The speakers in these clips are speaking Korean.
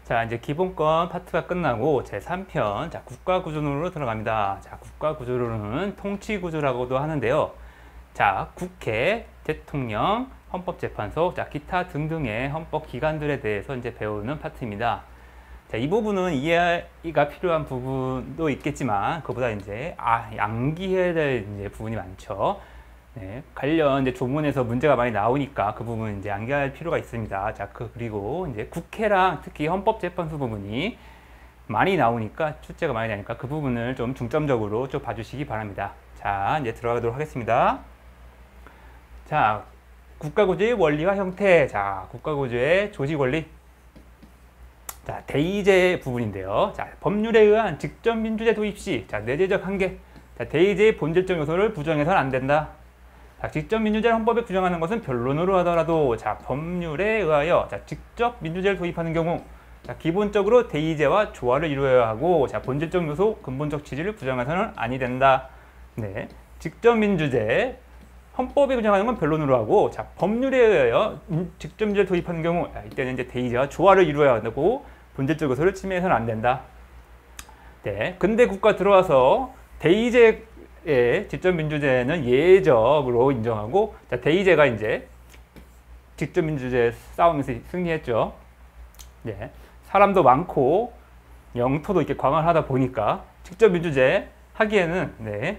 자, 이제 기본권 파트가 끝나고 제3편, 자, 국가구조론으로 들어갑니다. 자, 국가구조론은 통치구조라고도 하는데요. 자, 국회, 대통령, 헌법재판소, 자, 기타 등등의 헌법기관들에 대해서 이제 배우는 파트입니다. 자, 이 부분은 이해가 필요한 부분도 있겠지만, 그보다 이제, 암기해야 될 이제 부분이 많죠. 네, 관련 이제 조문에서 문제가 많이 나오니까 그 부분 이제 암기할 필요가 있습니다. 자, 그리고 이제 국회랑 특히 헌법재판소 부분이 많이 나오니까 출제가 많이 나니까 그 부분을 좀 중점적으로 좀 봐주시기 바랍니다. 자, 이제 들어가도록 하겠습니다. 자, 국가구조의 원리와 형태. 자, 국가구조의 조직 원리. 자, 대의제 부분인데요. 자, 법률에 의한 직접 민주제 도입 시, 자, 내재적 한계. 자, 대의제의 본질적 요소를 부정해서는 안 된다. 자, 직접 민주제를 헌법에 규정하는 것은 변론으로 하더라도, 자, 법률에 의하여, 자, 직접 민주제를 도입하는 경우, 자, 기본적으로 대의제와 조화를 이루어야 하고, 자, 본질적 요소, 근본적 취지를 부정해서는 아니 된다. 네, 직접 민주제, 헌법에 규정하는 건 변론으로 하고, 자, 법률에 의하여 직접 민주제를 도입하는 경우, 이때는 이제 대의제와 조화를 이루어야 하고, 본질적 요소를 침해해서는 안 된다. 네, 근대 국가 들어와서 대의제 직접 민주제는 예외적으로 인정하고, 자, 대의제가 이제 직접 민주제 싸움에서 승리했죠. 네, 사람도 많고 영토도 이렇게 광활하다 보니까 직접 민주제 하기에는 네,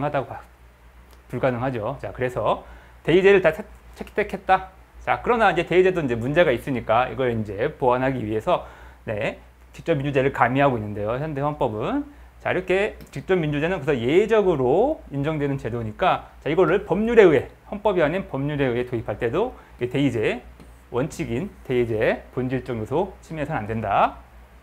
불가능하죠. 자, 그래서 대의제를 다 채택했다. 자, 그러나 이제 대의제도 이제 문제가 있으니까 이걸 이제 보완하기 위해서 네, 직접 민주제를 가미하고 있는데요. 현대 헌법은. 자, 이렇게 직접 민주제는 그래서 예외적으로 인정되는 제도니까, 자, 이거를 법률에 의해, 헌법이 아닌 법률에 의해 도입할 때도 대의제 원칙인 대의제 본질적 요소 침해해서는 안 된다.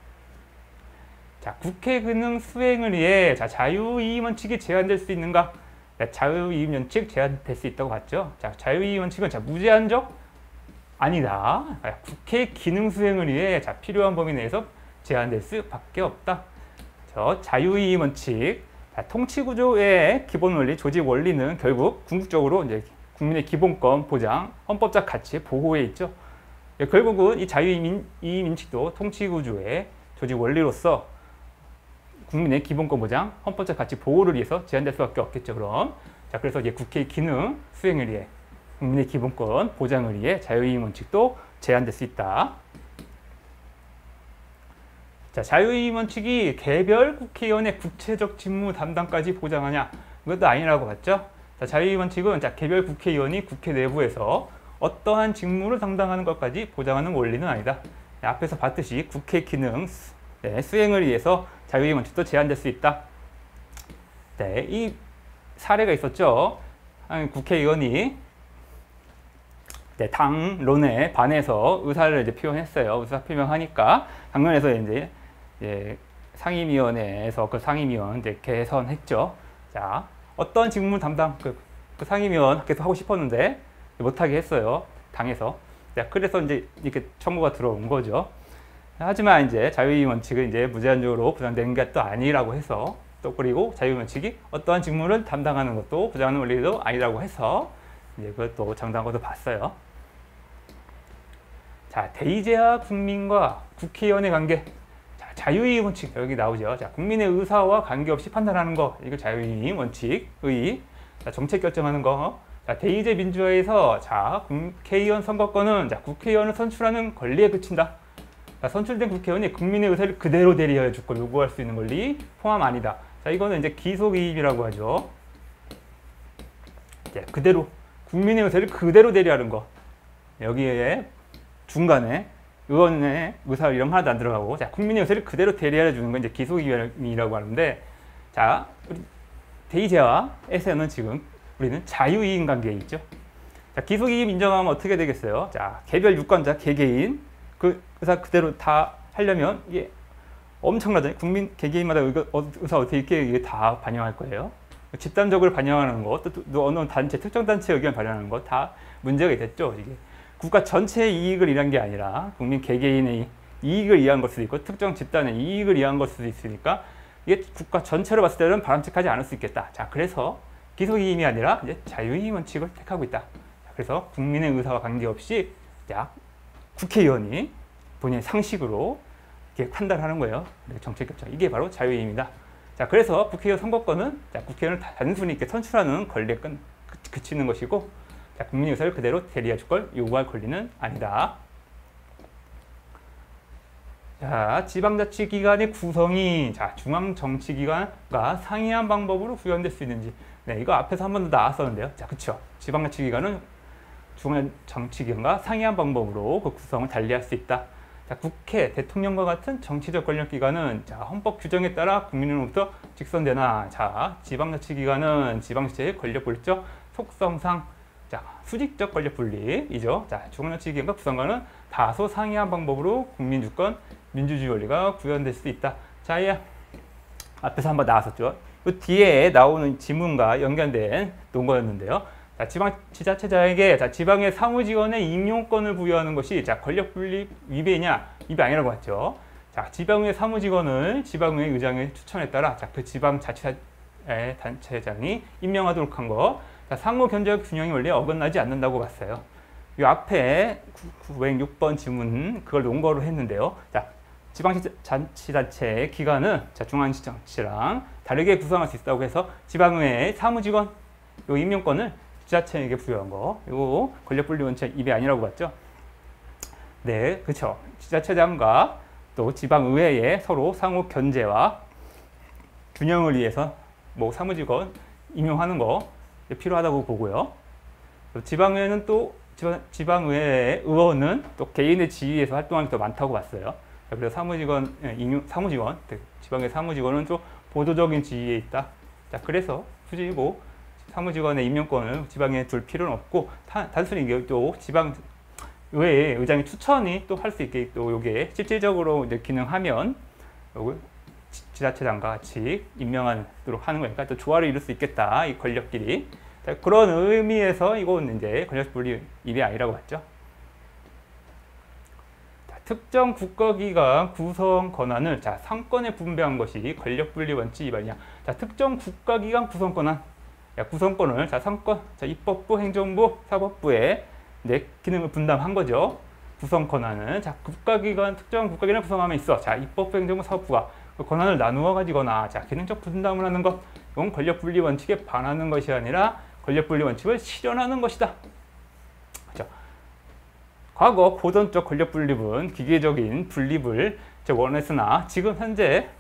자, 국회 기능 수행을 위해, 자, 자유이의 원칙이 제한될 수 있는가? 자, 자유이의 원칙 제한될 수 있다고 봤죠. 자, 자유이의 원칙은, 자, 무제한적 아니다. 국회 기능 수행을 위해, 자, 필요한 범위 내에서 제한될 수밖에 없다. 자유이의 원칙, 통치구조의 기본 원리, 조직 원리는 결국 궁극적으로 이제 국민의 기본권 보장, 헌법적 가치 보호에 있죠. 결국은 이 자유이의 원칙도 통치구조의 조직 원리로서 국민의 기본권 보장, 헌법적 가치 보호를 위해서 제한될 수밖에 없겠죠. 그럼 자, 그래서 이제 국회의 기능 수행을 위해, 국민의 기본권 보장을 위해 자유이의 원칙도 제한될 수 있다. 자, 자유이의 원칙이 개별 국회의원의 구체적 직무 담당까지 보장하냐? 이것도 아니라고 봤죠? 자, 자유이의 원칙은, 자, 개별 국회의원이 국회 내부에서 어떠한 직무를 담당하는 것까지 보장하는 원리는 아니다. 네, 앞에서 봤듯이 국회 기능 수행을 위해서 자유이의 원칙도 제한될 수 있다. 네, 이 사례가 있었죠. 국회의원이 네, 당론에 반해서 의사를 이제 표현했어요. 의사 표명하니까 당론에서 이제 상임위원회에서 그 상임위원 이제 개선했죠. 자, 어떤 직무 담당 그 상임위원 계속 하고 싶었는데 못하게 했어요. 당에서. 자, 그래서 이제 이렇게 청구가 들어온 거죠. 하지만 이제 자유이의 원칙은 이제 무제한적으로 보장되는 게 또 아니라고 해서, 또 그리고 자유이의 원칙이 어떠한 직무를 담당하는 것도 보장하는 원리도 아니라고 해서 이제 그것도 정당화도 봤어요. 자, 대의제와 국민과 국회의원의 관계. 자, 자유이의 원칙 여기 나오죠. 자, 국민의 의사와 관계없이 판단하는 거, 이거 자유이의 원칙의. 자, 정책 결정하는 거. 자, 대의제 민주화에서, 자, 국회의원 선거권은, 자, 국회의원을 선출하는 권리에 그친다. 자, 선출된 국회의원이 국민의 의사를 그대로 대리하여 줄 걸 요구할 수 있는 권리 포함 아니다. 자, 이거는 이제 기속이입이라고 하죠. 자, 그대로 국민의 의사를 그대로 대리하는 거. 여기에 중간에 의원의 의사 이름 하나도 안 들어가고, 자, 국민의 의사를 그대로 대리해 주는 건 이제 기속이입이라고 하는데, 자, 우리 대의제와에서는 지금 우리는 자유이익 관계에 있죠. 자, 기속이입 인정하면 어떻게 되겠어요? 자, 개별 유권자, 개개인 그 의사 그대로 다 하려면 이게 엄청나죠. 국민 개개인마다 의사 어떻게 이게 다 반영할 거예요. 집단적으로 반영하는 거, 또 어느 단체, 특정 단체 의견 반영하는 거 다 문제가 됐죠. 이게 국가 전체의 이익을 위한 게 아니라 국민 개개인의 이익을 위한 걸 수도 있고 특정 집단의 이익을 위한 걸 수도 있으니까 이게 국가 전체로 봤을 때는 바람직하지 않을 수 있겠다. 자, 그래서 기속이익이 아니라 이제 자유이익 원칙을 택하고 있다. 자, 그래서 국민의 의사와 관계없이, 자, 국회의원이 본인의 상식으로 이렇게 판단하는 거예요. 정책 결정. 이게 바로 자유의입니다. 자, 그래서 국회의원 선거권은 자, 국회의원을 단순히 이렇게 선출하는 권리에 그치는 것이고, 자, 국민 의사를 그대로 대리해줄 걸 요구할 권리는 아니다. 자, 지방자치기관의 구성이 자, 중앙정치기관과 상이한 방법으로 구현될 수 있는지. 네, 이거 앞에서 한 번 더 나왔었는데요. 자, 그쵸. 지방자치기관은 중앙정치기관과 상이한 방법으로 그 구성을 달리할 수 있다. 자, 국회, 대통령과 같은 정치적 권력기관은 자, 헌법 규정에 따라 국민으로부터 직선되나, 자, 지방자치기관은 지방자치의 권력분리적 속성상 자, 수직적 권력분리이죠. 자, 중앙정치기관과 구성관은 다소 상이한 방법으로 국민주권, 민주주의 원리가 구현될 수 있다. 자, 이 앞에서 한번 나왔었죠. 이 뒤에 나오는 지문과 연관된 논거였는데요. 자, 지자체장에게 자, 지방의 사무직원의 임용권을 부여하는 것이 자, 권력분리 위배냐? 위배 아니라고 했죠. 자, 지방의 사무직원을 지방의 의장의 추천에 따라 자, 그 지방자치단체장이 임명하도록 한 거. 자, 상호 견제와 균형의 원리에 어긋나지 않는다고 봤어요. 이 앞에 906번 지문 그걸 논거로 했는데요. 자, 지방자치단체 기관은 자, 중앙지자체랑 다르게 구성할 수 있다고 해서 지방의회 사무직원 요 임명권을 지자체에게 부여한 거, 이거 권력분리 원칙 입이 아니라고 봤죠? 네, 그렇죠. 지자체장과 또 지방의회에 서로 상호 견제와 균형을 위해서 뭐 사무직원 임용하는 거 필요하다고 보고요. 지방의회는 또 지방의회 의원은 또 개인의 지위에서 활동하는 게 더 많다고 봤어요. 그래서 사무직원 지방의 사무직원은 좀 보조적인 지위에 있다. 자, 그래서 굳이 뭐 사무직원의 임명권을 지방에 둘 필요는 없고 단순히 이게 또 지방의회 의장의 추천이 또 할 수 있게 또 이게 실질적으로 이제 기능하면 지자체장과 같이 임명하도록 하는 거니까 또 조화를 이룰 수 있겠다. 이 권력끼리. 자, 그런 의미에서 이건 이제 권력분리 입이 아니라고 봤죠. 자, 특정 국가기관 구성 권한을 자, 상권에 분배한 것이 권력분리 원칙 위반이냐. 자, 특정 국가기관 구성 권한. 구성권을 자, 상권, 자, 입법부, 행정부, 사법부에 네, 기능을 분담한 거죠. 구성 권한은 자, 특정 국가기관 구성하면 있어. 자, 입법부, 행정부, 사법부가 그 권한을 나누어 가지거나 자, 기능적 분담을 하는 것. 이건 권력분리 원칙에 반하는 것이 아니라 권력분리 원칙을 실현하는 것이다. 그렇죠? 과거 고전적 권력분립은 기계적인 분립을 원했으나 지금 현재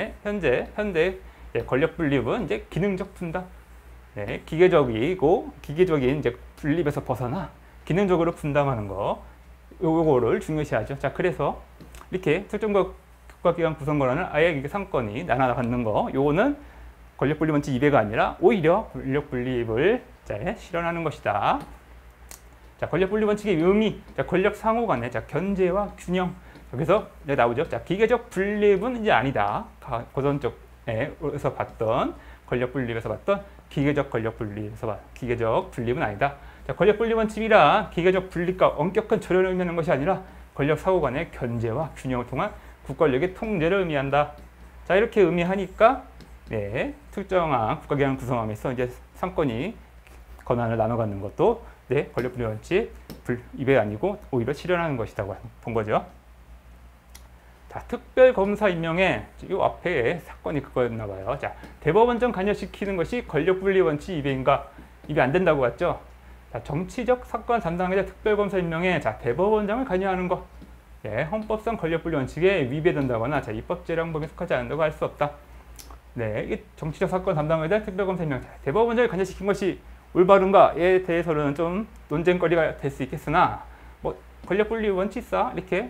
권력분립은 이제 기능적 분담. 네, 기계적인 이제 분립에서 벗어나 기능적으로 분담하는 거, 요거를 중요시하죠. 자, 그래서 이렇게 특정 국가기관 구성 권한을 아예 이게 상권이 나눠 갖는 거, 요거는 권력분리 원칙 위배가 아니라 오히려 권력분립을 실현하는 것이다. 자, 권력분리 원칙의 의미, 자, 권력 상호 간의 자, 견제와 균형. 여기서 나오죠. 자, 기계적 분립은 이제 아니다. 고전적에서 봤던 권력분립에서 봤던 기계적 분립은 아니다. 자, 권력분립 원칙이라 기계적 분립과 엄격한 절연을 의미하는 것이 아니라 권력 사고 간의 견제와 균형을 통한 국권력의 통제를 의미한다. 자, 이렇게 의미하니까 네, 특정한 국가기관 구성하면서 이제 상권이 권한을 나눠 갖는 것도 네, 권력분립 원칙 위배 아니고 오히려 실현하는 것이라고 본 거죠. 자, 특별검사 임명에 이 앞에 사건이 그거였나 봐요. 자, 대법원장 관여시키는 것이 권력분리 원칙 위배인가? 위배 안 된다고 봤죠? 자, 정치적 사건 담당자 특별검사 임명에 자, 대법원장을 관여하는 것. 예, 헌법상 권력분리 원칙에 위배된다거나 자, 입법재량범위에 속하지 않는다고 할 수 없다. 네, 이 정치적 사건 담당자에 특별검사 임명. 자, 대법원장을 관여시킨 것이 올바른가에 대해서는 좀 논쟁거리가 될 수 있겠으나 뭐 권력분리 원칙상 이렇게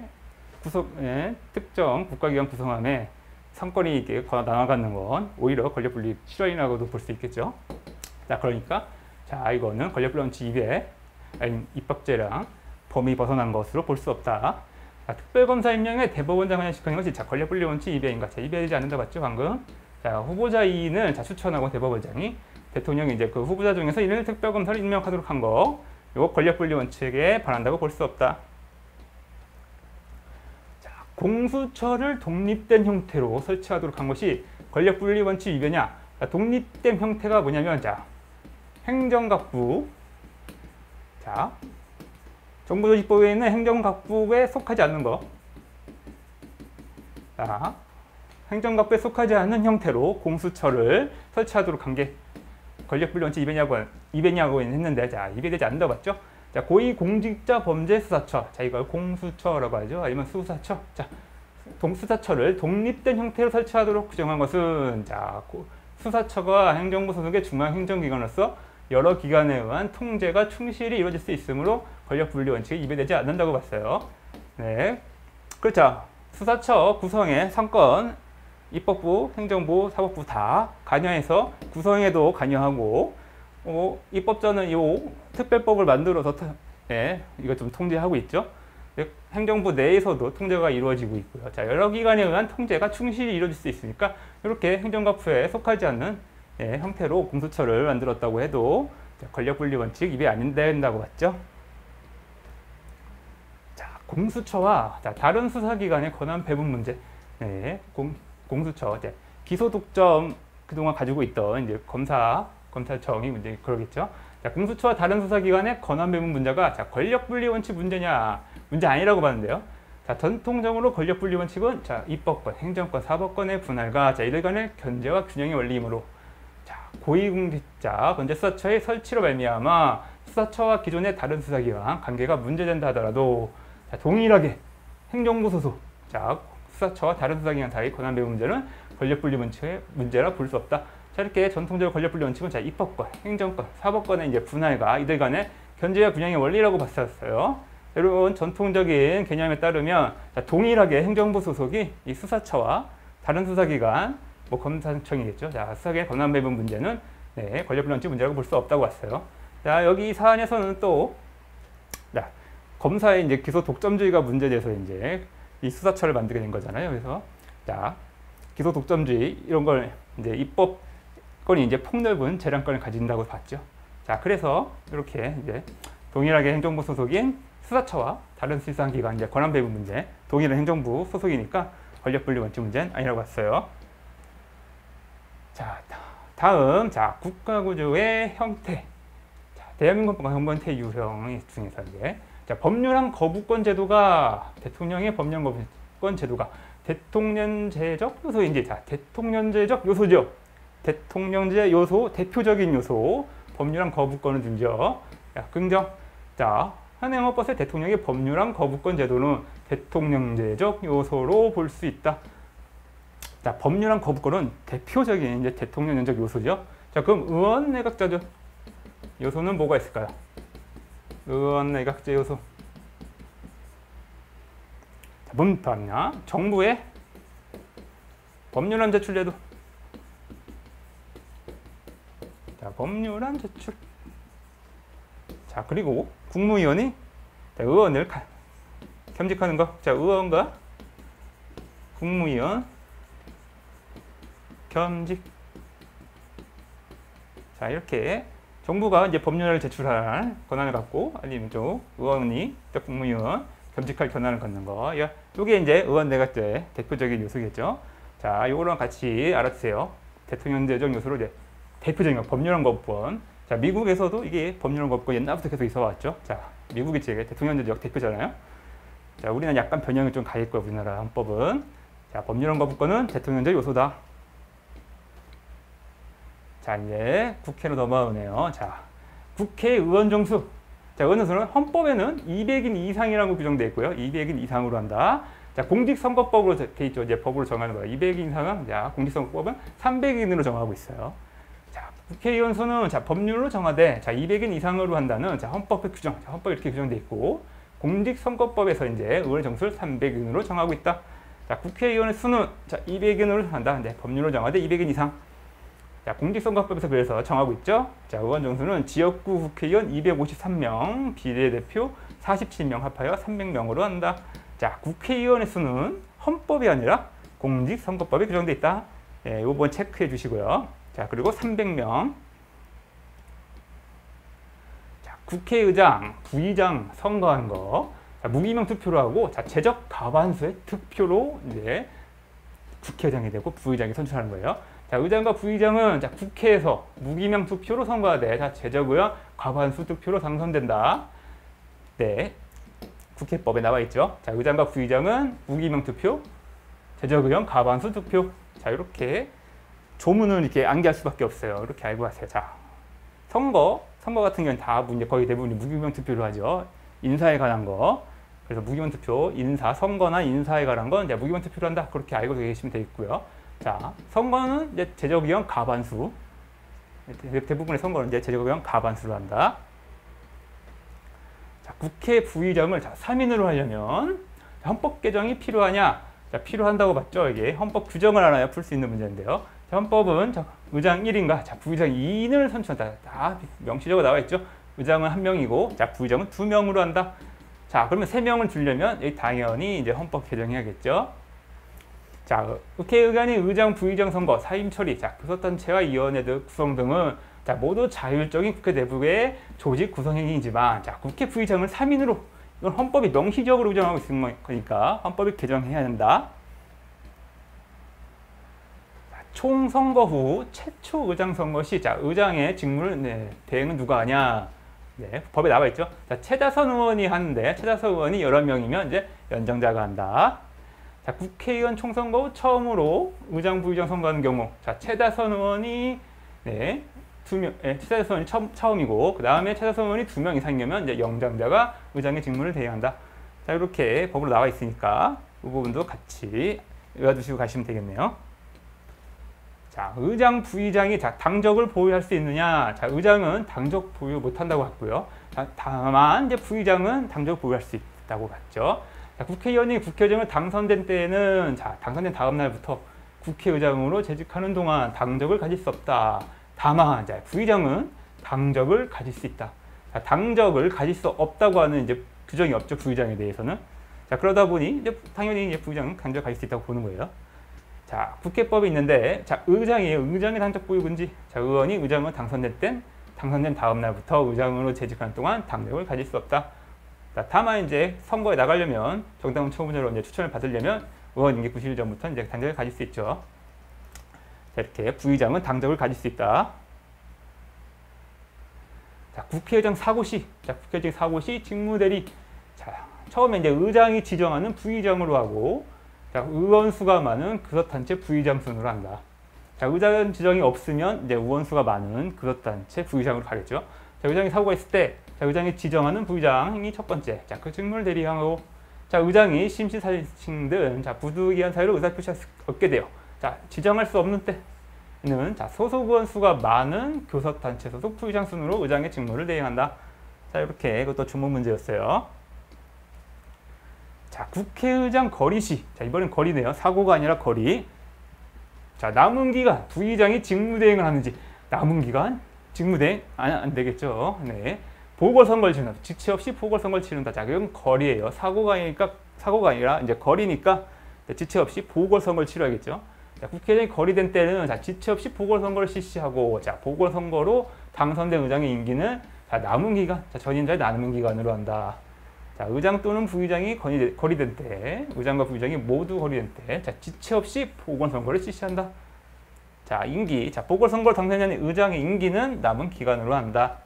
특정 국가기관 구성함에 상권이 이렇게 나눠가는 건 오히려 권력분리 실현이라고도 볼 수 있겠죠. 자, 그러니까 자, 이거는 권력분리 원칙 위배 아니 입법재량 범위 벗어난 것으로 볼 수 없다. 자, 특별검사 임명에 대법원장 관여시키는 것이 자, 권력분리 원칙 위배인가? 자, 위배되지 않는다 봤죠, 방금? 자, 후보자 2인을 자, 추천하고 대법원장이 대통령이 이제 그 후보자 중에서 1인 특별검사를 임명하도록 한 거, 이거 권력분리 원칙에 반한다고 볼 수 없다. 자, 공수처를 독립된 형태로 설치하도록 한 것이 권력분리 원칙 위배냐? 자, 독립된 형태가 뭐냐면 자, 행정각부, 자, 정부조직법에 있는 행정각부에 속하지 않는 거. 자, 행정각부에 속하지 않는 형태로 공수처를 설치하도록 한 게 권력분리원칙 200야고인 했는데, 자, 입에되지 않는다고 봤죠? 자, 고위공직자 범죄 수사처. 자, 이걸 공수처라고 하죠. 아니면 수사처. 자, 수사처를 독립된 형태로 설치하도록 규정한 것은, 자, 수사처가 행정부 소속의 중앙행정기관으로서 여러 기관에 의한 통제가 충실히 이루어질 수 있으므로 권력분리원칙이 위배되지 않는다고 봤어요. 네, 그렇죠. 수사처 구성에 상권, 입법부, 행정부, 사법부 다 관여해서 구성에도 관여하고, 입법자는 이 특별법을 만들어서 이거 좀 통제하고 있죠. 행정부 내에서도 통제가 이루어지고 있고요. 자, 여러 기관에 의한 통제가 충실히 이루어질 수 있으니까 이렇게 행정각부에 속하지 않는 형태로 공수처를 만들었다고 해도 권력분리원칙 위배 안 된다고 봤죠. 자, 공수처와 다른 수사기관의 권한 배분 문제. 네, 공수처, 기소 독점 그동안 가지고 있던 이제 검찰청이 문제 그러겠죠. 자, 공수처와 다른 수사기관의 권한 배분 문제가 권력분리 원칙 문제냐? 문제 아니라고 봤는데요. 자, 전통적으로 권력분리 원칙은 입법권, 행정권, 사법권의 분할과 이들 간의 견제와 균형의 원리이므로 고위공직자 범죄 수사처의 설치로 말미암아 수사처와 기존의 다른 수사기관 관계가 문제된다 하더라도 동일하게 행정부 소속 수사처와 다른 수사기관 사이 권한 배분 문제는 권력분리 원칙의 문제라 볼 수 없다. 자, 이렇게 전통적으로 권력분리 원칙은 입법권, 행정권, 사법권의 이제 분할과 이들 간의 견제와 균형의 원리라고 봤었어요. 여러분, 전통적인 개념에 따르면 동일하게 행정부 소속이 이 수사처와 다른 수사기관, 검사청이겠죠. 자, 수사기관의 권한 배분 문제는 권력분리 원칙 문제라고 볼 수 없다고 봤어요. 자, 여기 이 사안에서는 또 검사의 이제 기소 독점주의가 문제돼서 이제 이 수사처를 만들게 된 거잖아요. 그래서 기소 독점주의 이런 걸 이제 입법권이 이제 폭넓은 재량권을 가진다고 봤죠. 자, 그래서 이렇게 이제 동일하게 행정부 소속인 수사처와 다른 수사기관 이제 권한 배분 문제, 동일한 행정부 소속이니까 권력분리 원칙 문제는 아니라고 봤어요. 자, 다음 국가구조의 형태. 대한민국 형태 유형 중에서 이제 법률안 거부권 제도가 대통령의 법령 거부권 제도가 대통령제적 요소인지 대통령제적 요소죠. 대통령제 요소 대표적인 요소 법률안 거부권을 준죠. 긍정. 자, 현행헌법의 대통령의 법률안 거부권 제도는 대통령제적 요소로 볼 수 있다. 자, 법률안 거부권은 대표적인 이제 대통령적 요소죠. 자, 그럼 의원 내각제죠. 요소는 뭐가 있을까요? 의원 내각제 요소. 문파냐? 정부의 법률안 제출 제도. 자, 법률안 제출. 자, 그리고 국무위원이 의원을 겸직하는 거. 자, 의원과 국무위원 겸직. 자, 이렇게 정부가 이제 법률을 제출할 권한을 갖고 아니면 또 의원이 또 국무위원 겸직할 권한을 갖는 거. 이게 이제 의원 내각제의 대표적인 요소겠죠. 자, 요거랑 같이 알아주세요. 대통령제적 요소로 이제 대표적인 거, 법률안 거부권. 자, 미국에서도 이게 법률안 거부권 옛날부터 계속 있어 왔죠. 자, 미국이 제 대통령제적 대표잖아요. 자, 우리는 약간 변형이 좀 가 있고 우리나라 헌법은. 자, 법률안 거부권은 대통령제 요소다. 자, 이제 국회로 넘어오네요. 자, 국회의원 정수. 자, 의원 정수는 헌법에는 200인 이상이라고 규정되어 있고요. 200인 이상으로 한다. 자, 공직선거법으로 돼 있죠. 이제 법으로 정하는 거예요. 200인 이상은, 공직선거법은 300인으로 정하고 있어요. 자, 국회의원 수는, 법률로 정하되, 200인 이상으로 한다는, 헌법의 규정, 헌법에 이렇게 규정되어 있고, 공직선거법에서 이제 의원 정수를 300인으로 정하고 있다. 자, 국회의원의 수는, 200인으로 한다. 네, 법률로 정하되 200인 이상. 자, 공직선거법에서 그래서 정하고 있죠. 자, 의원 정수는 지역구 국회의원 253명, 비례대표 47명 합하여 300명으로 한다. 자, 국회의원의 수는 헌법이 아니라 공직선거법에 규정되어 있다. 예, 이번 체크해 주시고요. 자, 그리고 300명. 자, 국회의장, 부의장 선거한 거. 자, 무기명 투표로 하고, 자, 제적 과반수의 투표로 이제 국회의장이 되고 부의장이 선출하는 거예요. 자, 의장과 부의장은 국회에서 무기명 투표로 선거하되 제적의원 과반수 투표로 당선된다. 네, 국회법에 나와 있죠. 자, 의장과 부의장은 무기명 투표, 제적 의원 과반수 득표. 자, 이렇게 조문을 이렇게 암기할 수밖에 없어요. 이렇게 알고 가세요. 자, 선거 같은 경우는 다 이제 거의 대부분이 무기명 투표로 하죠. 인사에 관한 거. 그래서 무기명 투표, 인사, 선거나 인사에 관한 건 이제 무기명 투표로 한다. 그렇게 알고 계시면 되겠고요. 자, 선거는 이제 제적 의원 과반수. 대부분의 선거는 이제 제적 의원 과반수로 한다. 자, 국회 부의장을 3인으로 하려면 헌법 개정이 필요하냐? 자, 필요한다고 봤죠. 이게 헌법 규정을 알아야 풀 수 있는 문제인데요. 자, 헌법은 의장 1인과 부의장 2인을 선출한다. 다 명시적으로 나와 있죠. 의장은 1명이고, 자, 부의장은 2명으로 한다. 자, 그러면 3명을 두려면 당연히 이제 헌법 개정해야겠죠. 자, 국회의원이 의장, 부의장 선거, 사임 처리, 자, 교섭단체와 위원회들 구성 등은 자, 모두 자율적인 국회 내부의 조직 구성행위이지만, 자, 국회 부의장을 3인으로 이건 헌법이 명시적으로 규정하고 있는 거니까 헌법을 개정해야 한다. 자, 총선거 후 최초 의장 선거 시, 자, 의장의 직무를 대행은 누가 하냐? 네, 법에 나와 있죠. 자, 최다선 의원이 하는데 최다선 의원이 여러 명이면 이제 연정자가 한다. 자, 국회의원 총선거 후 처음으로 의장, 부의장 선거하는 경우, 자, 최다선 의원이 최다선 의원이 처음이고, 그 다음에 최다선 의원이 2명 이상이면 이제 연정자가 의장의 직무를 대행한다. 자, 이렇게 법으로 나와 있으니까 이 부분도 같이 외워두시고 가시면 되겠네요. 자, 의장, 부의장이 당적을 보유할 수 있느냐? 자, 의장은 당적 보유 못한다고 봤고요. 다만 이제 부의장은 당적 보유할 수 있다고 봤죠. 자, 국회의원이 국회의장을 당선된 때에는 당선된 다음 날부터 국회의장으로 재직하는 동안 당적을 가질 수 없다. 다만 부의장은 당적을 가질 수 있다. 자, 당적을 가질 수 없다고 하는 이제 규정이 없죠. 부의장에 대해서는. 자, 그러다 보니 이제 당연히 이제 부의장은 당적을 가질 수 있다고 보는 거예요. 자, 국회법이 있는데, 자, 의장의 당적 보유군지, 자, 의원이 의장으로 당선된 다음 날부터 의장으로 재직하는 동안 당적을 가질 수 없다. 자, 다만 이제 선거에 나가려면 정당 후보자로 이제 추천을 받으려면 의원 임기 90일 전부터 이제 당적을 가질 수 있죠. 자, 이렇게 부의장은 당적을 가질 수 있다. 자, 국회의장 사고 시, 국회의장 사고 시 직무대리. 자, 처음에 이제 의장이 지정하는 부의장으로 하고, 자, 의원 수가 많은 교섭단체 부의장 순으로 한다. 자, 의장 지정이 없으면 이제 의원 수가 많은 교섭단체 부의장으로 가겠죠. 자, 의장이 사고가 있을 때, 자, 의장이 지정하는 부의장이 첫 번째, 자, 그 직무를 대리하고, 자, 의장이 심시사칭 등, 자, 부득이한 사유로 의사표시할 수 없게 돼요. 자, 지정할 수 없는 때는, 자, 소속 의원 수가 많은 교섭단체 소속 부의장 순으로 의장의 직무를 대행한다. 자, 이렇게 이것도 주문 문제였어요. 자, 국회의장 거리 시, 자, 이번엔 거리네요. 사고가 아니라 거리. 자, 남은 기간, 부의장이 직무대행을 하는지, 남은 기간, 직무대행? 안 되겠죠. 네. 보궐선거를 치른다. 지체 없이 보궐선거를 치른다. 자, 이건 거리예요. 사고가 아니라 이제 거리니까 지체 없이 보궐선거를 치러야겠죠. 자, 국회의장이 거리된 때는 자, 지체 없이 보궐선거를 실시하고, 자, 보궐선거로 당선된 의장의 임기는 자, 남은 기간, 자, 전임자의 남은 기간으로 한다. 자, 의장 또는 부의장이 거리된 때, 의장과 부의장이 모두 거리된 때, 자, 지체 없이 보궐선거를 실시한다. 자, 임기, 자, 보궐선거를 당선된 의장의 임기는 남은 기간으로 한다.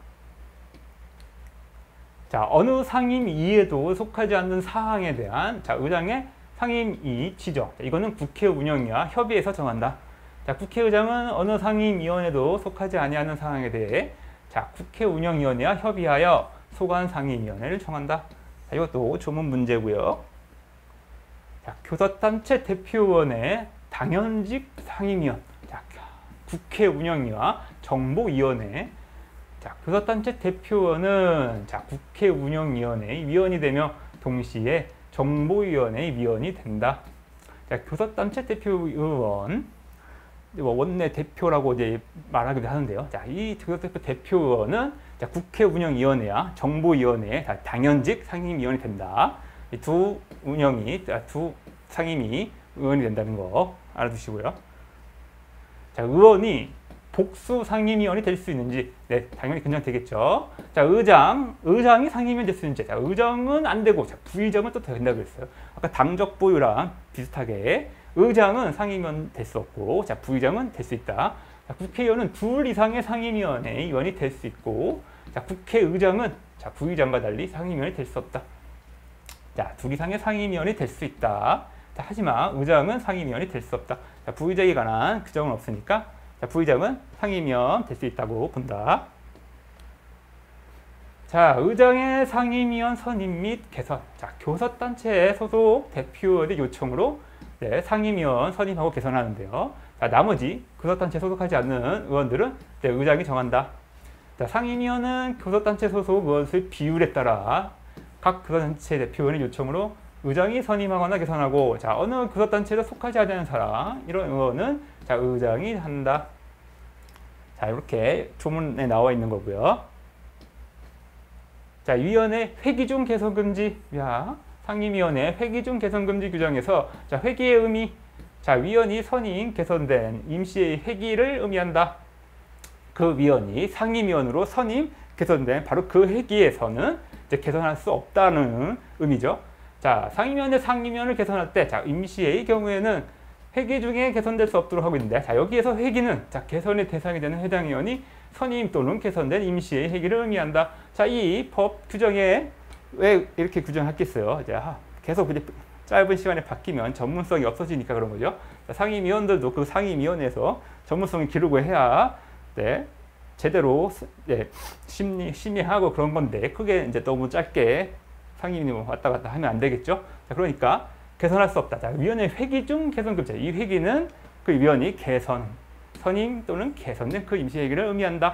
자, 어느 상임위에도 속하지 않는 사항에 대한 자, 의장의 상임위 지정. 자, 이거는 국회 운영위와 협의해서 정한다. 자, 국회의장은 어느 상임위원회도 속하지 아니하는 사항에 대해 자, 국회 운영위원회와 협의하여 소관 상임위원회를 정한다. 자, 이것도 조문 문제고요. 자, 교섭단체 대표위원회 당연직 상임위원. 자, 국회 운영위와 정보위원회. 자, 교섭단체 대표위원은 자, 국회 운영위원회의 위원이 되며 동시에 정보위원회의 위원이 된다. 자, 교섭단체 대표위원, 원내 대표라고 이제 말하기도 하는데요. 자, 이 교섭단체 대표위원은 자, 국회 운영위원회와 정보위원회의 당연직 상임위원이 된다. 이 두 상임위 의원이 된다는 거 알아두시고요. 자, 의원이 복수 상임위원이 될 수 있는지, 네, 당연히 되겠죠. 자, 의장이 상임위원 될 수 있는지, 자, 의장은 안 되고, 자, 부의장은 또 된다고 했어요. 아까 당적 보유랑 비슷하게 의장은 상임위원 될 수 없고, 자, 부의장은 될 수 있다. 자, 국회의원은 2 이상의 상임위원회 위원이 될 수 있고, 자, 국회의장은 자, 부의장과 달리 상임위원이 될 수 없다. 자, 2 이상의 상임위원이 될 수 있다. 자, 하지만 의장은 상임위원이 될 수 없다. 자, 부의장에 관한 규정은 없으니까 자, 부의장은 상임위원 될 수 있다고 본다. 자, 의장의 상임위원 선임 및 개선. 자, 교섭단체 소속 대표의 요청으로 네, 상임위원 선임하고 개선하는데요. 자, 나머지 교섭단체 소속하지 않는 의원들은 네, 의장이 정한다. 자, 상임위원은 교섭단체 소속 의원 수의 비율에 따라 각 교섭단체 대표의 요청으로 의장이 선임하거나 개선하고, 자, 어느 교섭단체에 속하지 않는 사람, 이런 의원은 자, 의장이 한다. 자, 이렇게 조문에 나와 있는 거고요. 자, 위원회 회기 중 개선 금지. 야, 상임위원회 회기 중 개선 금지 규정에서 자, 회기의 의미. 자, 위원이 선임 개선된 임시의 회기를 의미한다. 그 위원이 상임위원으로 선임 개선된 바로 그 회기에서는 이제 개선할 수 없다는 의미죠. 자, 상임위원회 상임위원을 개선할 때, 자, 임시의 경우에는 회기 중에 개선될 수 없도록 하고 있는데, 자, 여기에서 회기는 자, 개선의 대상이 되는 해당 위원이 선임 또는 개선된 임시의 회기를 의미한다. 자, 이 법 규정에 왜 이렇게 규정했겠어요? 자, 계속 이제 짧은 시간에 바뀌면 전문성이 없어지니까 그런 거죠. 자, 상임위원들도 그 상임위원회에서 전문성을 기르고 해야 네, 제대로 네, 심의하고 그런 건데, 그게 이제 너무 짧게 상임위 왔다 갔다 하면 안 되겠죠. 자, 그러니까 개선할 수 없다. 자, 위원회 회기 중 개선 금지. 이 회기는 그 위원이 개선, 선임 또는 개선된 그 임시 회기를 의미한다.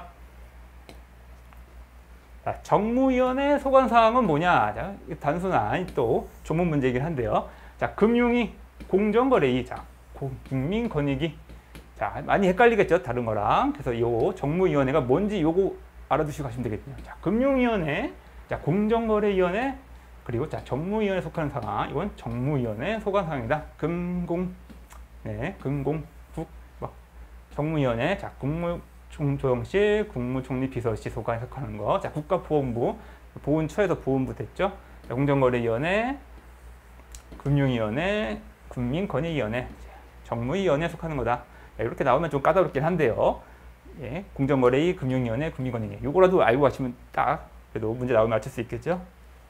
자, 정무위원회 소관사항은 뭐냐? 자, 단순한 또 조문 문제이긴 한데요. 자, 금융위, 공정거래위, 자, 국민권익위. 자, 많이 헷갈리겠죠? 다른 거랑. 그래서 요 정무위원회가 뭔지 요거 알아두시고 가시면 되겠네요. 자, 금융위원회, 자, 공정거래위원회, 그리고 자, 정무위원회 속하는 상황. 이건 정무위원회 소관사항이다. 금공, 네, 금공, 국, 뭐, 정무위원회, 자, 국무총조정실, 국무총리 비서실 소관에 속하는 거. 자, 국가보훈부, 보훈처에서 보훈부 됐죠. 자, 공정거래위원회, 금융위원회, 국민권익위원회, 정무위원회에 속하는 거다. 자, 이렇게 나오면 좀 까다롭긴 한데요. 예, 공정거래위, 금융위원회, 국민권익위. 요거라도 알고 가시면 딱 그래도 문제 나오면 맞출 수 있겠죠.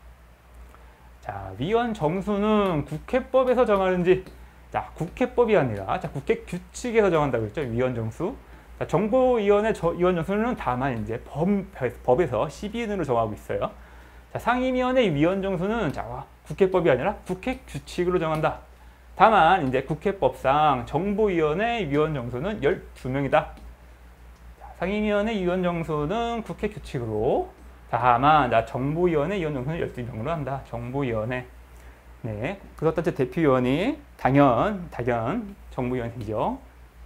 자, 위원 정수는 국회법에서 정하는지. 자, 국회법이 아니라 자, 국회 규칙에서 정한다고 했죠. 위원 정수. 자, 정보위원회 위원 정수는 다만 이제 법에서 12인으로 정하고 있어요. 자, 상임위원회 위원 정수는 자, 국회법이 아니라 국회 규칙으로 정한다. 다만 이제 국회법상 정보위원회 위원 정수는 12명이다. 자, 상임위원회 위원 정수는 국회 규칙으로, 다만 정보위원회 위원 정수는 12명으로 한다. 정보위원회. 네, 교섭단체 대표위원이 당연 정보위원회죠.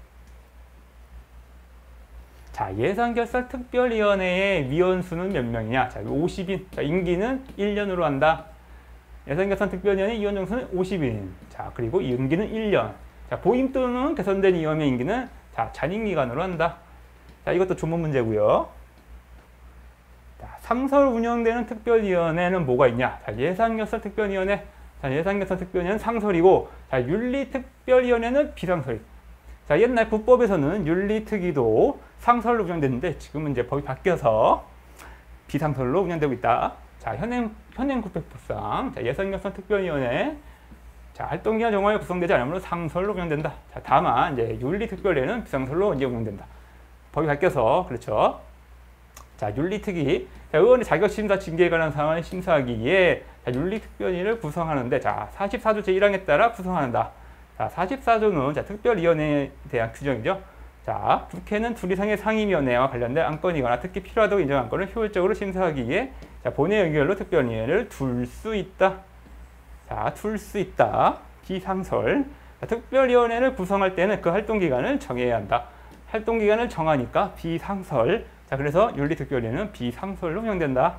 자, 예산결산특별위원회의 위원수는 몇 명이냐? 자, 50인. 자, 임기는 1년으로 한다. 예산결산특별위원회 위원 정수는 50인. 자, 그리고 임기는 1년. 자, 보임 또는 개선된 위원회 임기는 자, 잔임기간으로 한다. 자, 이것도 조문 문제고요. 자, 상설 운영되는 특별위원회는 뭐가 있냐? 자, 예산결산특별위원회. 자, 예산결산특별위원회는 상설이고, 자, 윤리특별위원회는 비상설. 자, 옛날 국법에서는 윤리특위도 상설로 운영됐는데 지금은 이제 법이 바뀌어서 비상설로 운영되고 있다. 자, 현행국회법상 예산결산특별위원회 자, 활동기간 정화에 구성되지 않으므로 상설로 운영된다. 자, 다만 이제 윤리특별위는 비상설로 이제 운영된다. 법이 바뀌어서 그렇죠. 자, 윤리특위. 자, 의원의 자격심사 징계에 관한 사안을 심사하기 위해 자, 윤리특별위를 구성하는데 자, 44조 제1항에 따라 구성한다. 자, 44조는 자, 특별위원회에 대한 규정이죠. 자, 국회는 둘 이상의 상임위원회와 관련된 안건이거나 특히 필요하다고 인정한 안건을 효율적으로 심사하기 위해 자, 본회의 의결로 특별위원회를 둘 수 있다. 자, 둘 수 있다. 비상설. 자, 특별위원회를 구성할 때는 그 활동기간을 정해야 한다. 활동기간을 정하니까 비상설. 자, 그래서 윤리특별위원회는 비상설로 운영된다.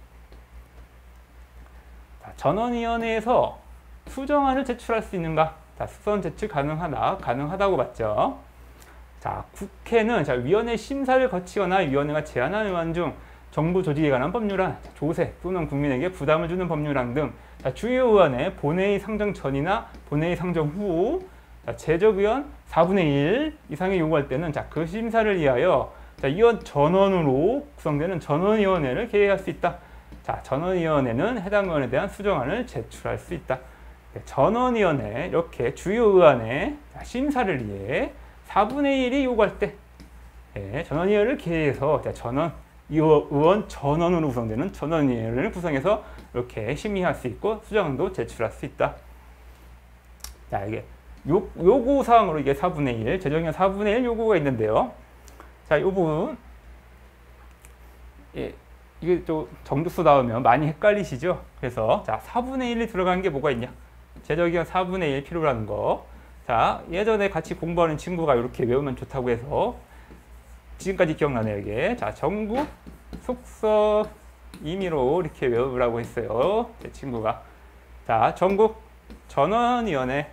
자, 전원위원회에서 수정안을 제출할 수 있는가? 자, 수정 제출 가능하다. 가능하다고 봤죠. 자, 국회는 자, 위원회 심사를 거치거나 위원회가 제안한 의안 중 정부 조직에 관한 법률안, 조세 또는 국민에게 부담을 주는 법률안 등 자, 주요 의원의 본회의 상정 전이나 본회의 상정 후 자, 제적의원 4분의 1 이상이 요구할 때는 자, 그 심사를 위하여 자, 위원 전원으로 구성되는 전원위원회를 개회할 수 있다. 자, 전원위원회는 해당 의원에 대한 수정안을 제출할 수 있다. 전원위원회 이렇게 주요 의안의 심사를 위해 4분의 1이 요구할 때 전원위원회를 개해서 의원 전원으로 구성되는 전원위원회를 구성해서 이렇게 심의할 수 있고 수정도 제출할 수 있다. 자, 이게 요구사항으로 이게 4분의 1, 재정위원 4분의 1 요구가 있는데요. 자, 이 부분 이게 또 정두수 나오면 많이 헷갈리시죠? 그래서 자, 4분의 1이 들어간 게 뭐가 있냐? 재정위원 4분의 1 필요라는 거. 자, 예전에 같이 공부하는 친구가 이렇게 외우면 좋다고 해서 지금까지 기억나네요, 이게. 자, 전국 속서 임의로 이렇게 외우라고 했어요. 제 친구가. 자, 전국 전원위원회.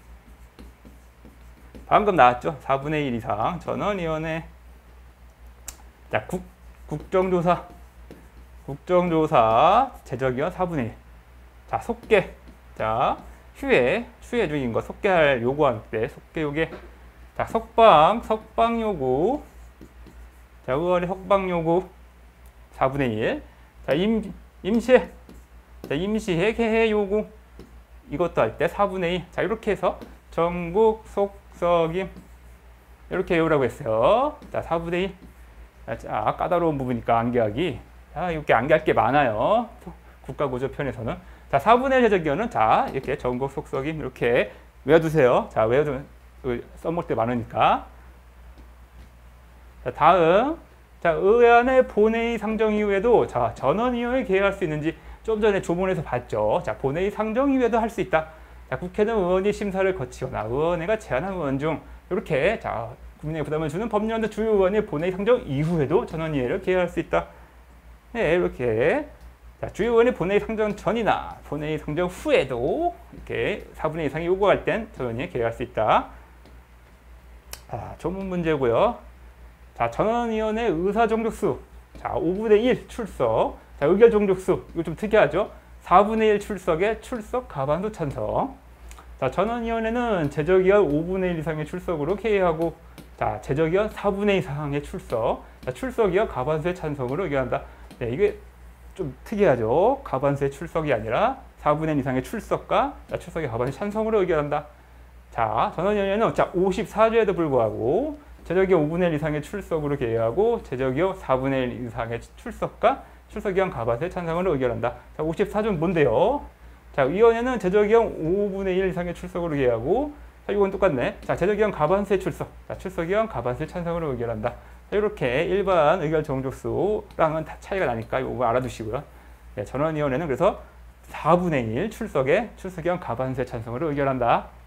방금 나왔죠? 4분의 1 이상 전원위원회. 자, 국정조사 제적위원 4분의 1. 자, 속개. 자, 휴회 중인 거 속개할 요구할 때 속개 요게. 자, 석방 요구. 자, 의원의 석방 요구 4분의 1. 자, 임시회 개회 요구 이것도 할 때 4분의 2. 자, 이렇게 해서 전국 속석임 이렇게 외우라고 했어요. 자, 4분의 2. 자, 까다로운 부분이니까 암기하기. 자, 이렇게 암기할 게 많아요. 국가구조편에서는. 자, 4분의 1 해적위원은 자, 이렇게 전국 속석임 이렇게 외워두세요. 자, 외워두면 써먹을 때 많으니까. 자, 다음. 자, 의안의 본회의 상정 이후에도 자, 전원위원회 개회할 수 있는지 좀 전에 조문에서 봤죠. 자, 본회의 상정 이후에도 할 수 있다. 자, 국회는 의원이 심사를 거치거나 의원회가 제안한 의원 중 이렇게 자, 국민에게 부담을 주는 법률안의 주요 의원이 본회의 상정 이후에도 전원위원회를 개회할 수 있다. 네, 이렇게 자, 주요 의원이 본회의 상정 전이나 본회의 상정 후에도 이렇게 4분의 1 이상이 요구할 땐 전원위원회 개회할 수 있다. 자, 조문 문제고요. 자, 전원위원회 의사 정족수. 자, 5분의 1 출석. 자, 의결 정족수. 이거 좀 특이하죠? 4분의 1 출석에 출석 과반수 찬성. 자, 전원위원회는 제적위원 5분의 1 이상의 출석으로 개의하고, 자, 제적위원 4분의 2 이상의 출석. 자, 출석위원 과반수의 찬성으로 의결한다. 네, 이게 좀 특이하죠? 과반수의 출석이 아니라 4분의 1 이상의 출석과 출석의 과반수 찬성으로 의결한다. 자, 전원위원회는 자, 54조에도 불구하고 제적위원 5분의 1 이상의 출석으로 개의하고 제적위원 4분의 1 이상의 출석과 출석위원 과반수의 찬성으로 의결한다. 자, 54조는 뭔데요? 자, 위원회는 제적위원 5분의 1 이상의 출석으로 개의하고, 자, 이건 똑같네. 자, 제적위원 과반수의 출석, 자, 출석위원 과반수의 찬성으로 의결한다. 자, 이렇게 일반 의결 정족수랑은 다 차이가 나니까 이거 알아두시고요. 네, 전원위원회는 그래서 4분의 1 출석에 출석위원 과반수의 찬성으로 의결한다.